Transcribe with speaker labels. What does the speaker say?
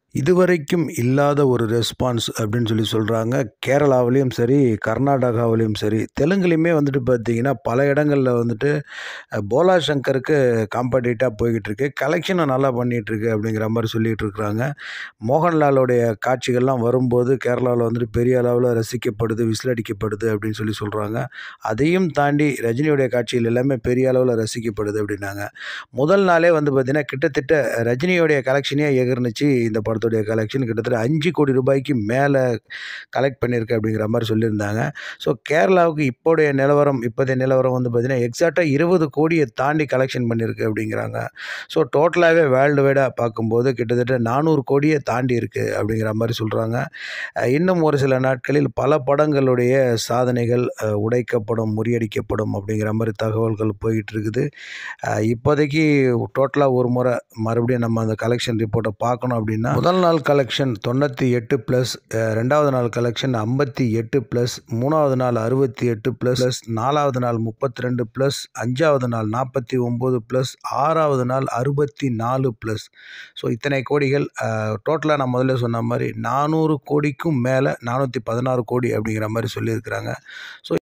Speaker 1: இதுவரைக்கும் இல்லாத ஒரு ரெஸ்பான்ஸ் அப்படின்னு சொல்கிறாங்க. கேரளாவிலையும் சரி, கர்நாடகாவிலையும் சரி, தெலுங்குலையுமே வந்துட்டு பார்த்திங்கன்னா பல இடங்களில் வந்துட்டு போலா சங்கருக்கு காம்படிட்டாக போய்கிட்டு இருக்கு. கலெக்ஷனும் நல்லா பண்ணிகிட்ருக்கு அப்படிங்கிற மாதிரி சொல்லிகிட்டு இருக்கிறாங்க. மோகன்லாலுடைய காட்சிகள்லாம் வரும்போது கேரளாவில் வந்துட்டு பெரிய அளவில் ரசிக்கப்படுது, விசிலடிக்கப்படுது அப்படின்னு சொல்கிறாங்க. அதையும் தாண்டி ரஜினியுடைய காட்சிகள் எல்லாமே பெரிய அளவில் ரசிக்கப்படுது அப்படின்னாங்க. முதல் நாளே வந்து பார்த்திங்கன்னா கிட்டத்தட்ட ரஜினியோடைய கலெக்ஷனே எகிர்னுச்சு. இந்த படத்துடைய கலெக்ஷன் கிட்டத்தட்ட 5 கோடி ரூபாய்க்கு மேலே கலெக்ட் பண்ணியிருக்கு அப்படிங்கிற மாதிரி சொல்லியிருந்தாங்க. ஸோ கேரளாவுக்கு இப்போதைய நிலவரம் வந்து பார்த்திங்கன்னா எக்ஸாக்டாக 20 கோடியை தாண்டி கலெக்ஷன் பண்ணியிருக்கு அப்படிங்கிறாங்க. ஸோ டோட்டலாகவே வேர்ல்டு வைடாக பார்க்கும்போது கிட்டத்தட்ட 400 கோடியை தாண்டி இருக்குது அப்படிங்கிற மாதிரி சொல்கிறாங்க. இன்னும் ஒரு சில நாட்களில் பல படங்களுடைய சாதனைகள் உடைக்கப்படும், முறியடிக்கப்படும் அப்படிங்கிற மாதிரி தகவல்கள் போயிட்டு இருக்குது. இப்போதைக்கு டோட்டலாக ஒரு முறை மறுபடியும் நம்ம அந்த கலெக்ஷன் ரிப்போர்ட்டை பார்க்கணும் அப்படின்னா, முதல் நாள் கலெக்ஷன் 98+, ரெண்டாவது நாள் கலெக்ஷன் 58+, மூணாவது நாள் 68+, நாலாவது நாள் 32+, அஞ்சாவது நாள் 49+, ஆறாவது நாள் 64+. ஸோ இத்தனை கோடிகள் டோட்டலாக நான் முதல்ல சொன்ன மாதிரி 400 கோடிக்கும் மேலே 416 கோடி அப்படிங்கிற மாதிரி சொல்லியிருக்கிறாங்க. ஸோ